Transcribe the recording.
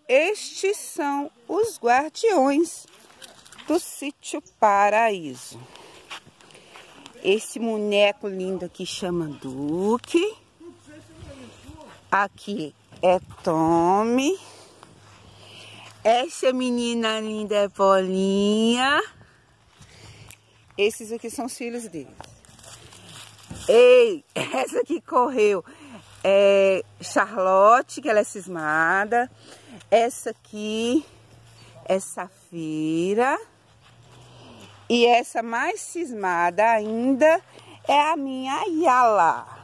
estes são os guardiões do Sítio Paraíso. Esse boneco lindo aqui chama Duque. Aqui é Tommy. Essa menina linda é Paulinha. Esses aqui são os filhos dele. Ei, essa aqui correu é Charlotte, que ela é cismada. Essa aqui é Safira. E essa mais cismada ainda é a minha Yala.